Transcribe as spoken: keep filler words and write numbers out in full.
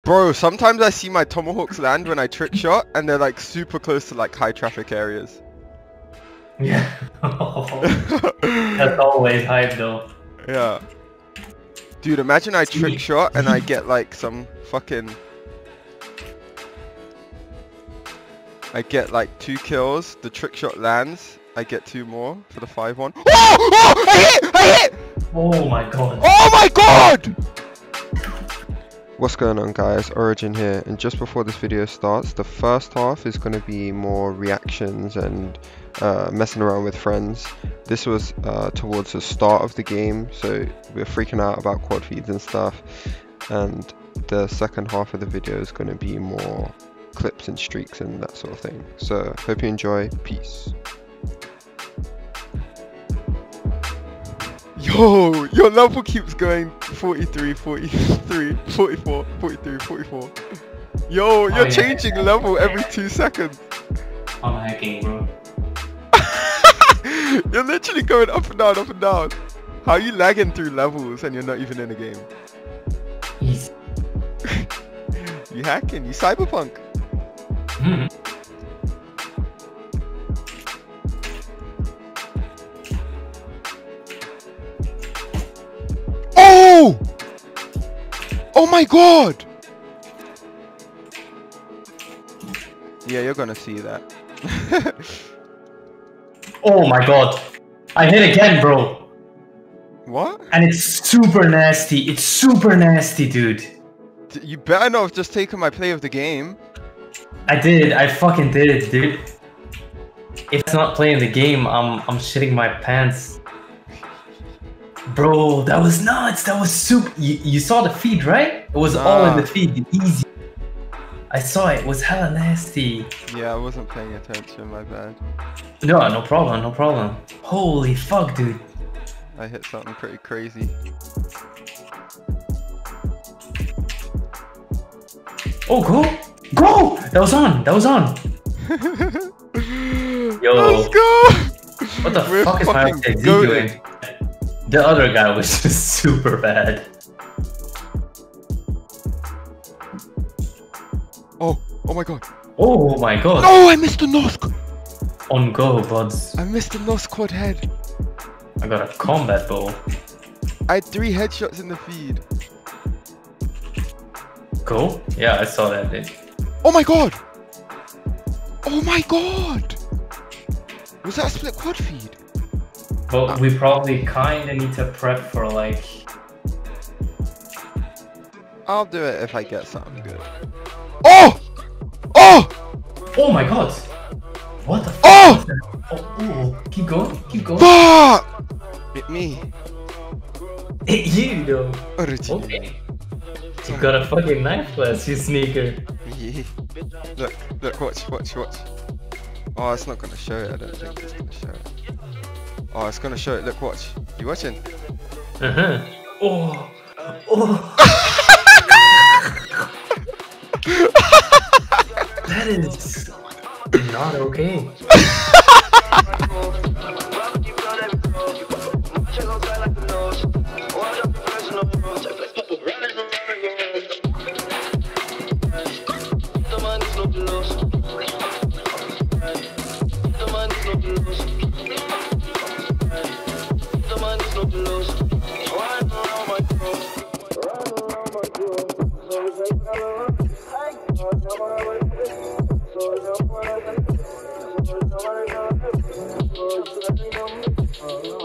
Bro, sometimes I see my tomahawks land when I trick shot, and they're like super close to like high traffic areas. Yeah. That's always hype though. Yeah. Dude, imagine I trick shot and I get like some fucking... I get like two kills, the trick shot lands, I get two more for the five one. Oh! Oh! I hit! I hit! Oh my god. Oh my god! What's going on guys, Origin here, and just before this video starts, the first half is going to be more reactions and uh, messing around with friends. This was uh, towards the start of the game, so we're freaking out about quad feeds and stuff, and the second half of the video is going to be more clips and streaks and that sort of thing. So hope you enjoy, peace. Yo, your level keeps going forty-three, forty-three, forty-four, forty-three, forty-four. Yo, you're oh, yeah. changing level every two seconds. I'm hacking, bro. You're literally going up and down, up and down. How are you lagging through levels and you're not even in the game? Easy. You hacking, you cyberpunk. Mm-hmm. Oh! Oh my god! Yeah, you're gonna see that. Oh my god. I hit again, bro. What? And it's super nasty. It's super nasty, dude. You better not have just taken my play of the game. I did. I fucking did it, dude. If it's not playing the game, I'm I'm shitting my pants. Bro, that was nuts. That was super. You, you saw the feed, right? It was nah. all in the feed. Easy. I saw it. It was hella nasty. Yeah, I wasn't paying attention. My bad. No, no problem. No problem. Holy fuck, dude. I hit something pretty crazy. Oh, go! Go! That was on. That was on. Yo. Let's go! What the We're fuck is my X Z doing? The other guy was just super bad. Oh, oh my god. Oh my god. No, I missed the Nosk. On go, buds. I missed the Nosk quad head. I got a combat bow. I had three headshots in the feed. Cool. Yeah, I saw that, dude. Oh my god. Oh my god. Was that a split quad feed? But uh, we probably kinda need to prep for like... I'll do it if I get something good. Oh! Oh! Oh my god! What the fuck? Oh! Oh, oh! Keep going, keep going. Fuck! Hit me. Hit you though. Origin. Okay. You got a fucking knife class, you sneaker. Yeah. Look, look, watch, watch, watch. Oh, it's not gonna show it, I don't think it's gonna show it. Oh, it's gonna show it. Look, watch. You watching? Uh huh. Oh. Oh. That is not okay. Oh,